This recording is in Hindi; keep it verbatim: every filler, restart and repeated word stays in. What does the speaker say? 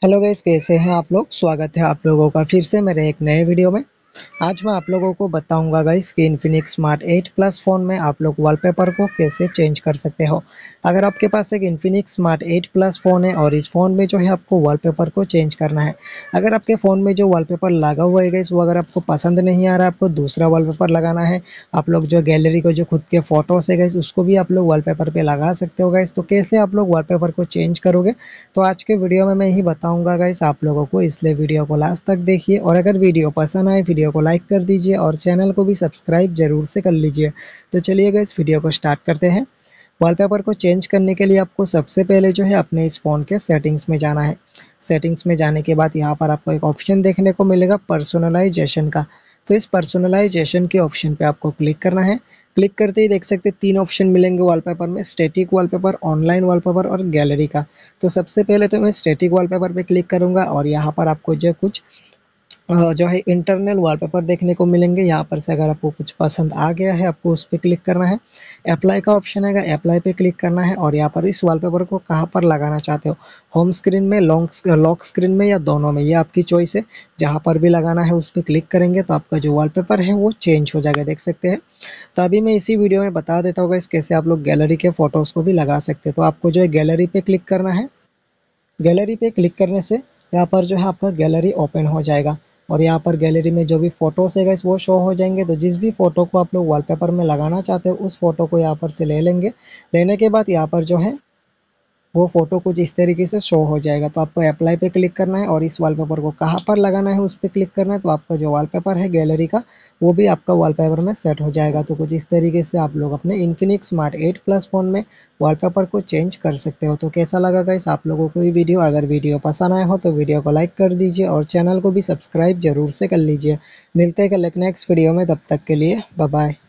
हेलो गाइस, कैसे हैं आप लोग। स्वागत है आप लोगों का फिर से मेरे एक नए वीडियो में। आज मैं आप लोगों को बताऊंगा गाइस कि Infinix Smart eight plus phone में आप लोग वॉलपेपर को कैसे चेंज कर सकते हो। अगर आपके पास एक Infinix Smart eight plus phone है और इस फ़ोन में जो है आपको वॉलपेपर को चेंज करना है। अगर आपके फ़ोन में जो वॉलपेपर लगा हुआ है गाइस वो अगर आपको पसंद नहीं आ रहा है, आपको दूसरा वॉलपेपर लगाना है। आप लोग जो गैलरी को जो खुद के फ़ोटोज़ है गाइस उसको भी आप लोग वॉलपेपर पे लगा सकते हो गाइस। तो कैसे आप लोग वॉलपेपर को चेंज करोगे, तो आज के वीडियो में मैं यही बताऊंगा गाइस आप लोगों को, इसलिए वीडियो को लास्ट तक देखिए। और अगर वीडियो पसंद आए वीडियो को लाइक कर दीजिए और चैनल को भी सब्सक्राइब जरूर से कर लीजिए। तो चलिए गाइस वीडियो को स्टार्ट करते हैं। वॉलपेपर को चेंज करने के लिए आपको सबसे पहले जो है अपने इस फ़ोन के सेटिंग्स में जाना है। सेटिंग्स में जाने के बाद यहाँ पर आपको एक ऑप्शन देखने को मिलेगा पर्सनलाइजेशन का। तो इस पर्सनलाइजेशन के ऑप्शन पे आपको क्लिक करना है। क्लिक करते ही देख सकते हैं तीन ऑप्शन मिलेंगे वॉलपेपर में, स्टैटिक वॉलपेपर, ऑनलाइन वॉलपेपर और गैलरी का। तो सबसे पहले तो मैं स्टैटिक वॉलपेपर पे क्लिक करूंगा और यहाँ पर आपको जो कुछ अ, जो है इंटरनल वॉलपेपर देखने को मिलेंगे। यहाँ पर से अगर आपको कुछ पसंद आ गया है आपको उस पर क्लिक करना है। अप्लाई का ऑप्शन है, अप्लाई पे क्लिक करना है और यहाँ पर इस वॉलपेपर को कहाँ पर लगाना चाहते हो, होम स्क्रीन में, लॉन्ग लॉक स्क्रीन में या दोनों में, ये आपकी चॉइस है। जहाँ पर भी लगाना है उस पर क्लिक करेंगे तो आपका जो वॉलपेपर है वो चेंज हो जाएगा, देख सकते हैं। तो अभी मैं इसी वीडियो में बता देता हूँ गाइस कैसे आप लोग गैलरी के फोटोज़ को भी लगा सकते हैं। तो आपको जो है गैलरी पे क्लिक करना है। गैलरी पे क्लिक करने से यहाँ पर जो है आपका गैलरी ओपन हो जाएगा और यहाँ पर गैलरी में जो भी फोटोज़ है गाइस वो शो हो जाएंगे। तो जिस भी फोटो को आप लोग वॉलपेपर में लगाना चाहते हो उस फोटो को यहाँ पर से ले लेंगे। लेने के बाद यहाँ पर जो है वो फ़ोटो कुछ इस तरीके से शो हो जाएगा। तो आपको अप्लाई पे क्लिक करना है और इस वॉलपेपर को कहाँ पर लगाना है उस पे क्लिक करना है। तो आपका जो वॉलपेपर है गैलरी का वो भी आपका वॉलपेपर में सेट हो जाएगा। तो कुछ इस तरीके से आप लोग अपने Infinix Smart eight plus phone में वॉलपेपर को चेंज कर सकते हो। तो कैसा लगा गाइस आप लोगों को ये वीडियो। अगर वीडियो पसंद आया हो तो वीडियो को लाइक कर दीजिए और चैनल को भी सब्सक्राइब जरूर से कर लीजिए। मिलते हैं कल एक नेक्स्ट वीडियो में, तब तक के लिए बाय बाय।